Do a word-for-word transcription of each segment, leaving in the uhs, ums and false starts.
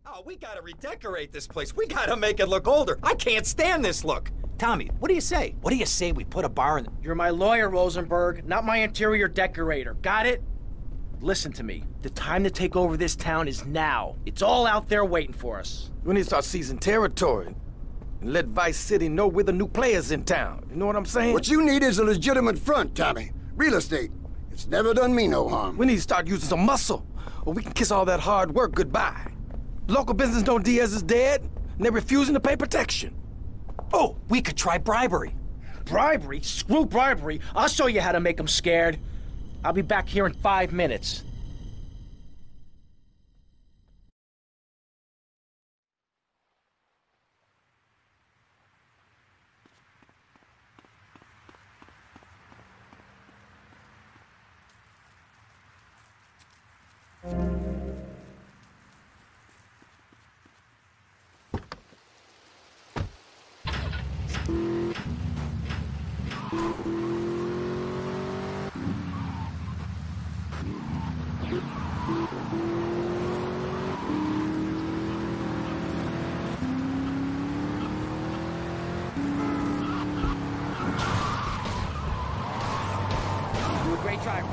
Oh, we gotta redecorate this place. We gotta make it look older. I can't stand this look. Tommy, what do you say? What do you say we put a bar in the... You're my lawyer, Rosenberg, not my interior decorator. Got it? Listen to me. The time to take over this town is now. It's all out there waiting for us. We need to start seizing territory and let Vice City know we're the new players in town. You know what I'm saying? What you need is a legitimate front, Tommy. Real estate. It's never done me no harm. We need to start using some muscle, or we can kiss all that hard work goodbye. Local business know Diaz is dead, and they're refusing to pay protection. Oh, we could try bribery. Bribery? Screw bribery. I'll show you how to make them scared. I'll be back here in five minutes. You're a great driver.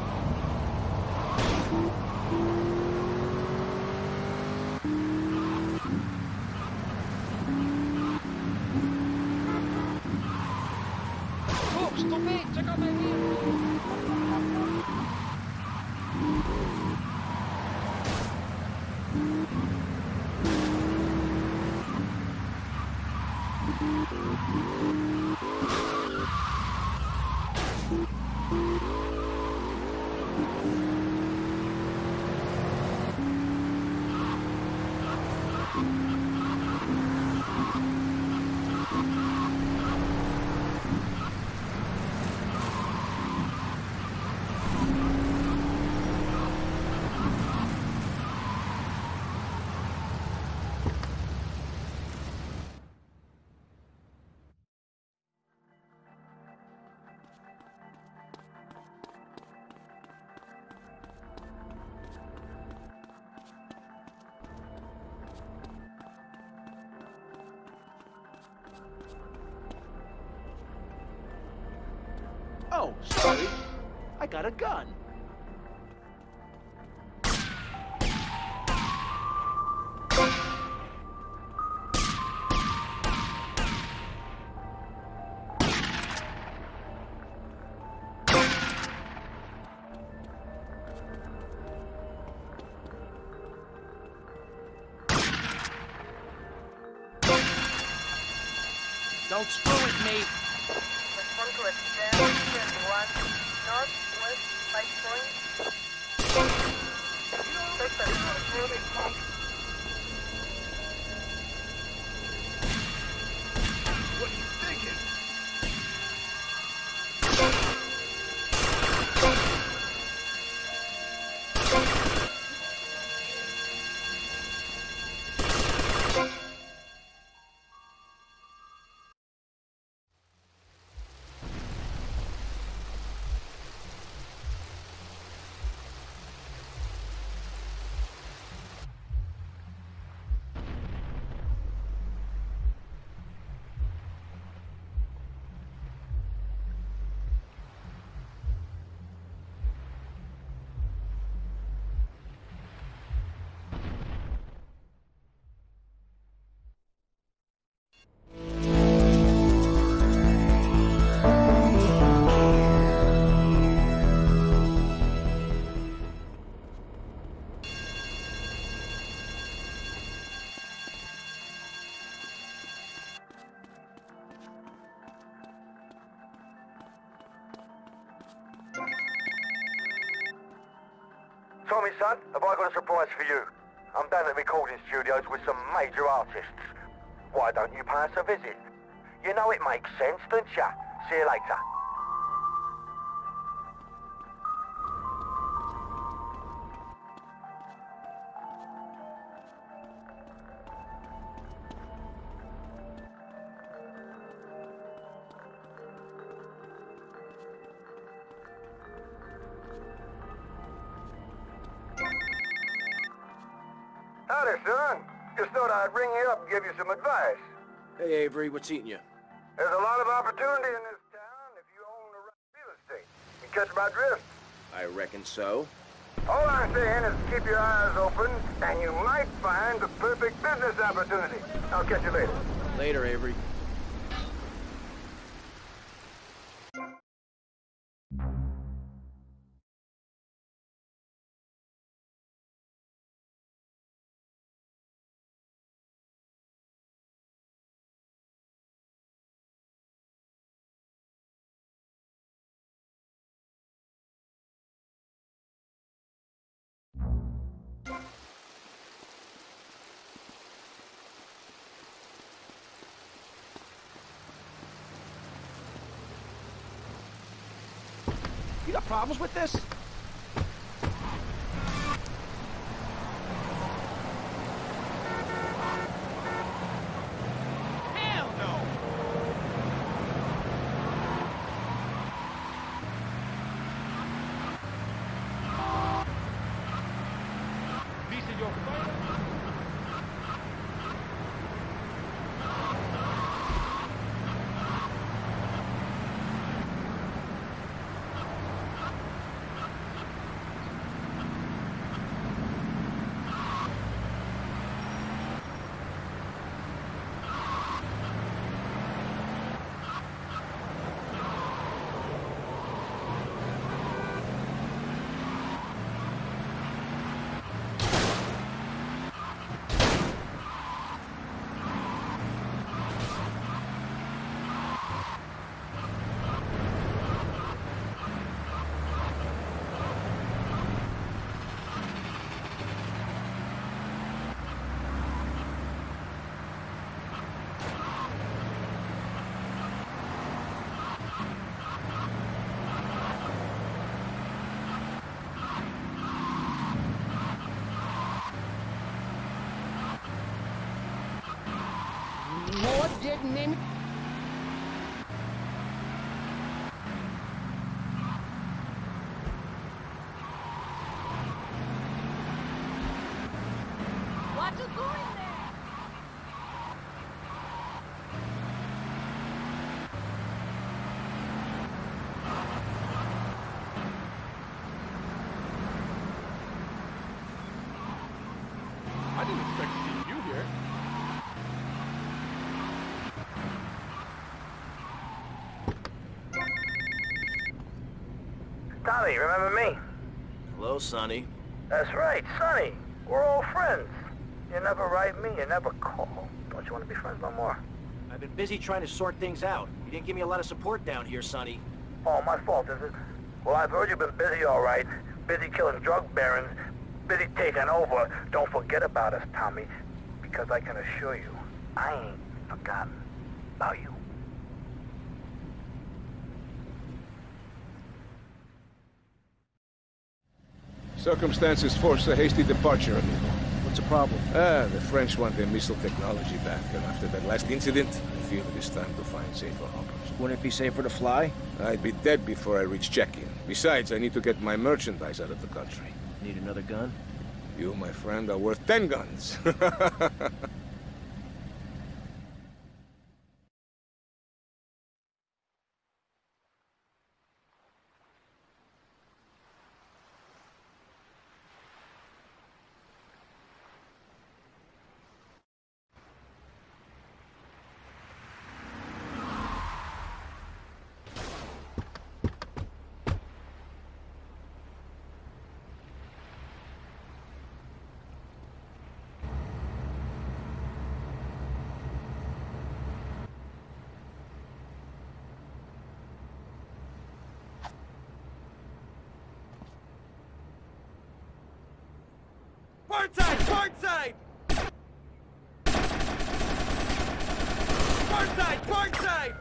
Oh, stoppez! Check out my wheel! Oh, sorry. I got a gun. Don't screw with me. Respond to a stand twenty-one, northwest five point. What are you thinking? Tommy, son, have I got a surprise for you? I'm down at the recording studios with some major artists. Why don't you pay us a visit? You know it makes sense, don't ya? See you later. Howdy, son. Just thought I'd ring you up and give you some advice. Hey, Avery, what's eating you? There's a lot of opportunity in this town if you own the right real estate. You catch my drift? I reckon so. All I'm saying is keep your eyes open, and you might find the perfect business opportunity. I'll catch you later. Later, Avery. You got problems with this? Hell no! Dice yo. Lord didn't in. What you doing there? I didn't expect to see you here. Tommy, remember me? Hello, Sonny. That's right, Sonny. We're old friends. You never write me, you never call. Don't you want to be friends no more? I've been busy trying to sort things out. You didn't give me a lot of support down here, Sonny. Oh, my fault, is it? Well, I've heard you've been busy, all right. Busy killing drug barons. Busy taking over. Don't forget about us, Tommy. Because I can assure you, I ain't forgotten about you. Circumstances force a hasty departure, amigo. What's the problem? Ah, the French want their missile technology back, and after that last incident, I feel it is time to find safer harbors. Wouldn't it be safer to fly? I'd be dead before I reach check-in. Besides, I need to get my merchandise out of the country. Need another gun? You, my friend, are worth ten guns. Port side! Port side! Port side! Port side!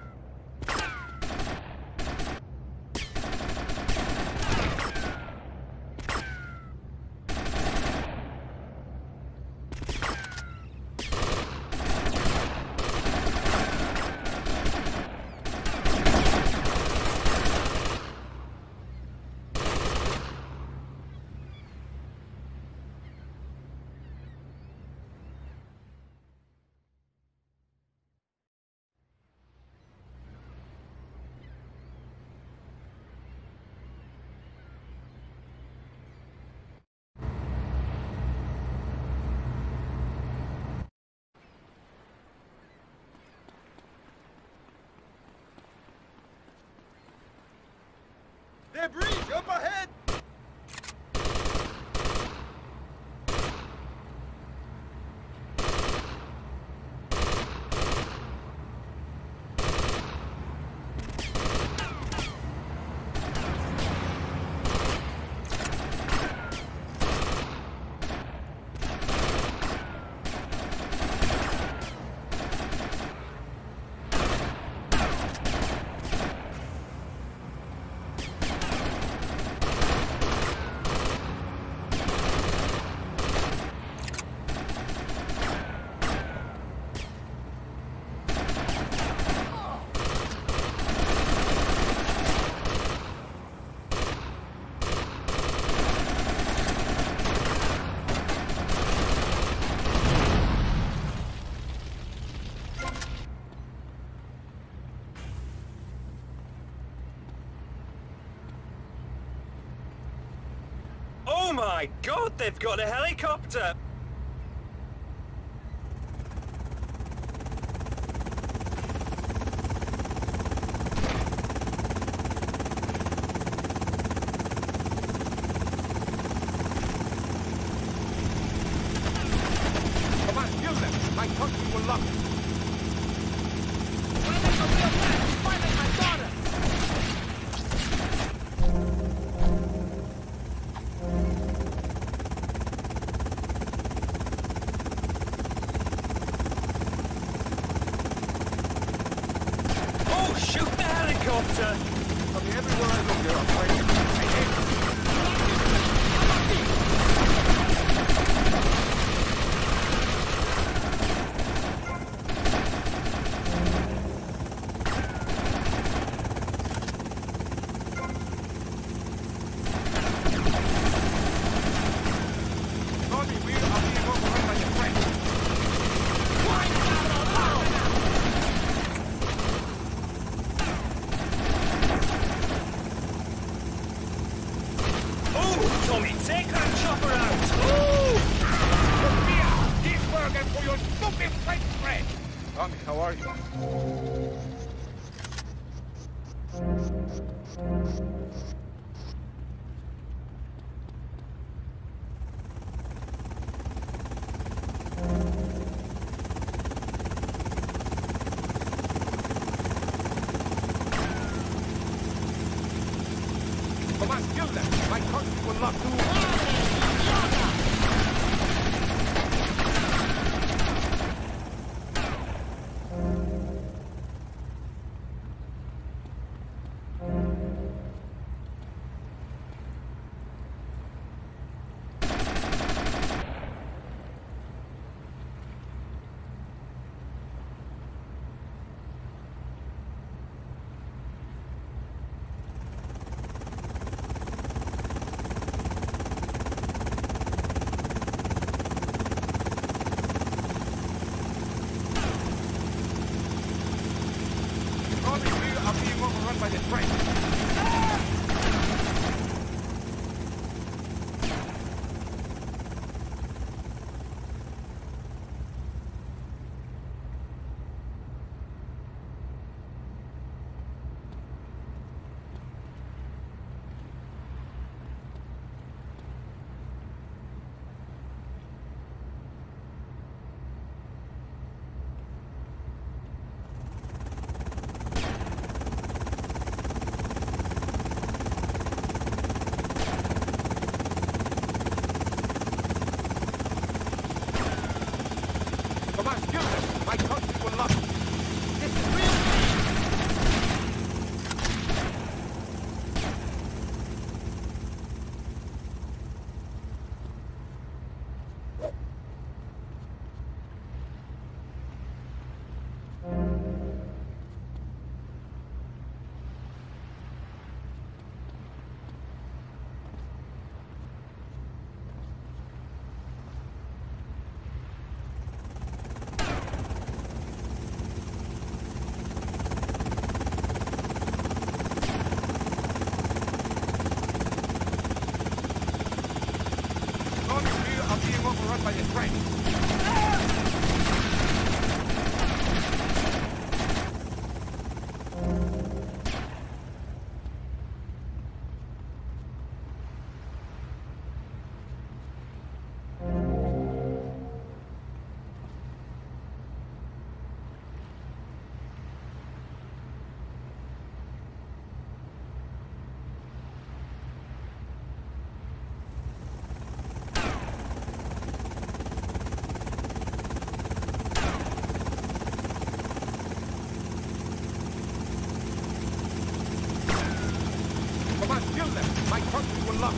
Debris up ahead! Oh my God, they've got a helicopter! Come on, kill them! My country will love it! Oh, shoot the helicopter! I mean, everywhere I look, they're afraid. I hate them. Tommy, we are being overrun by the French. Oh, Tommy, take that chopper out! This burger for your stupid French friend! Tommy, how are you? Come on, kill them! My country will not do. Tommy, we are being overrun by the French. Come on, kill them! My country will not. This is real. Tommy, we are being overrun by the French. now.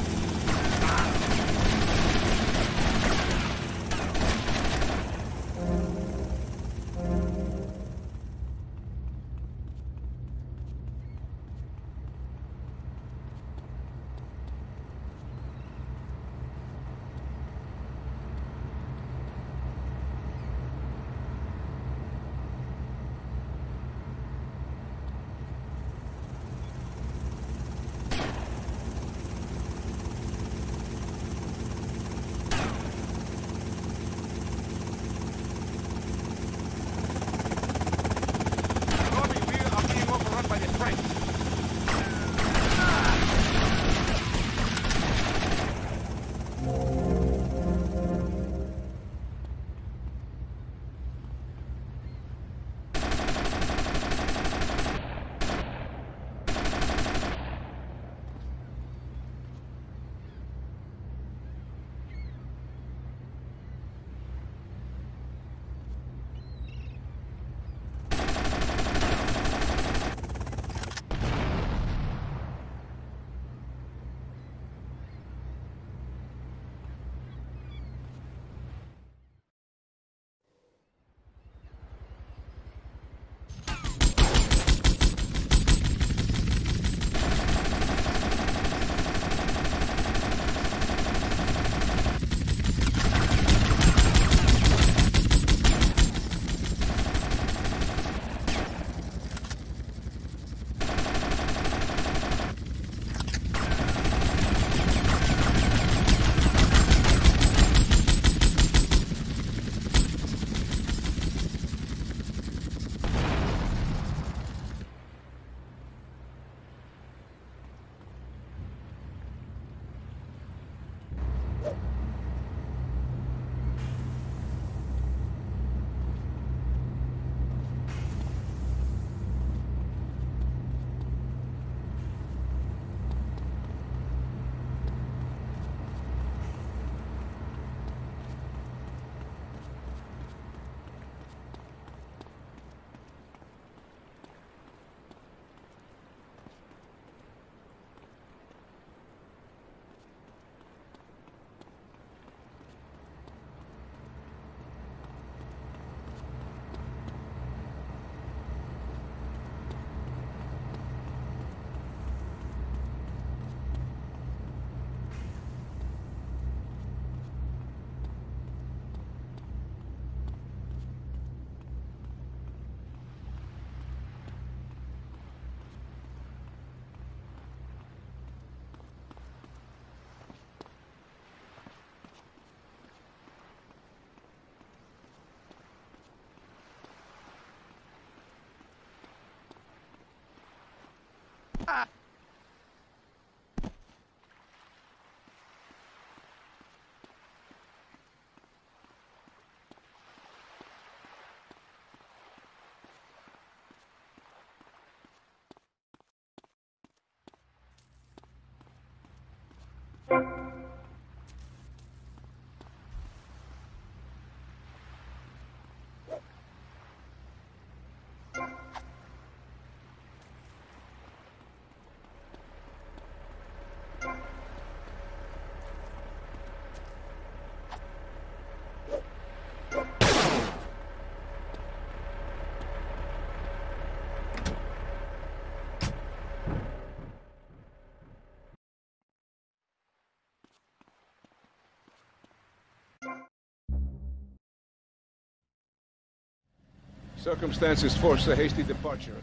Circumstances force a hasty departure.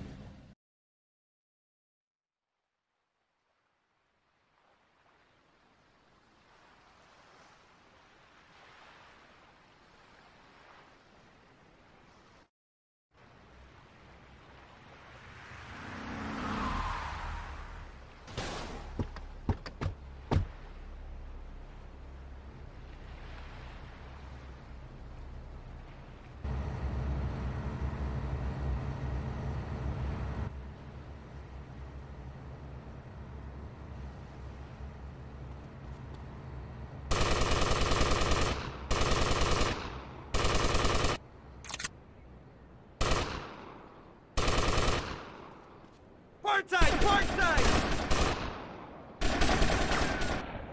Port side! Port side!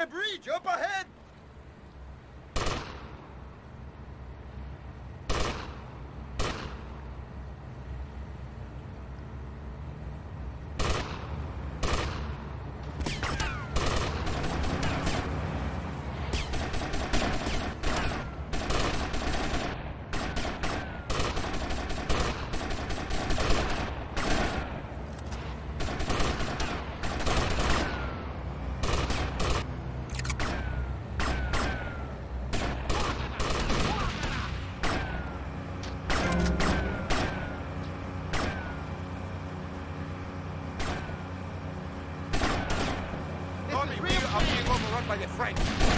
a breach up ahead! Tommy, we are being overrun by the French.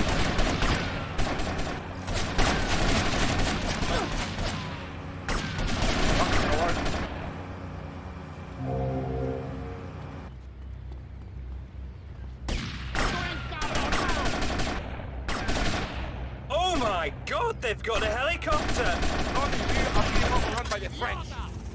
Oh my God, they've got a helicopter! Tommy, we are being overrun by the French.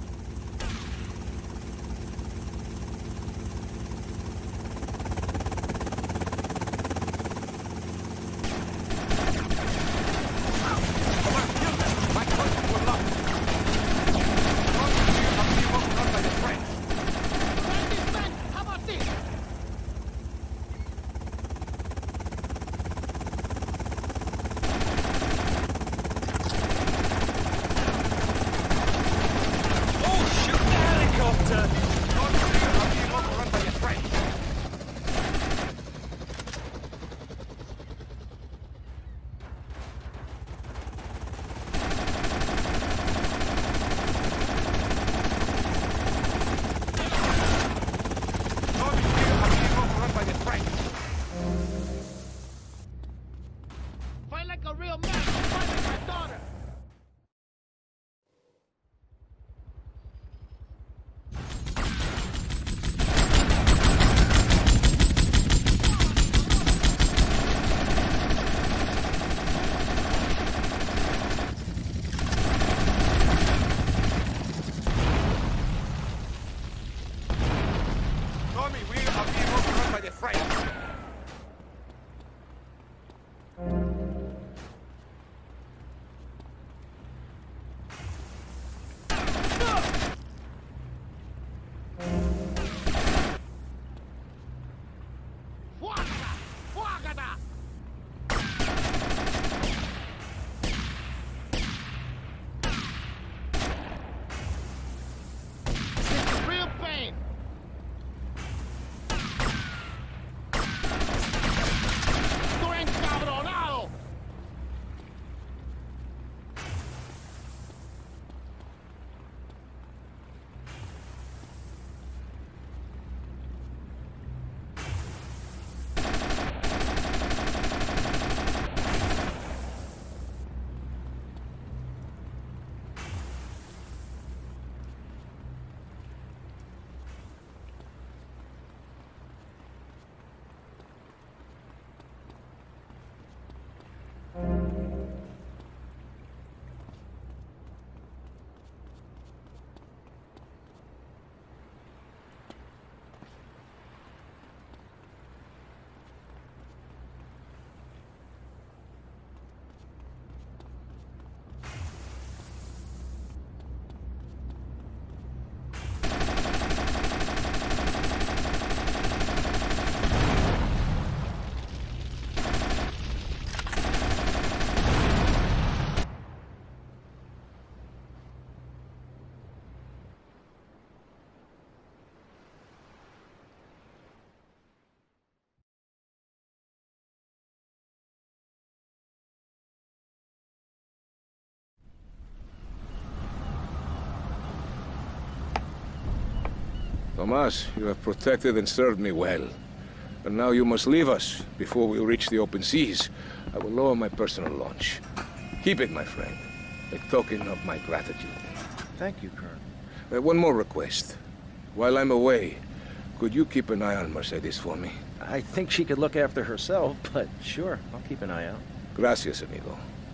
Tomas, you have protected and served me well. And now you must leave us before we reach the open seas. I will lower my personal launch. Keep it, my friend. A token of my gratitude. Thank you, Colonel. Uh, one more request. While I'm away, could you keep an eye on Mercedes for me? I think she could look after herself, but sure, I'll keep an eye out. Gracias, amigo.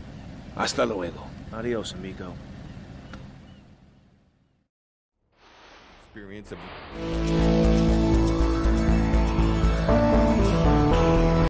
Hasta luego. Adios, amigo. Experience of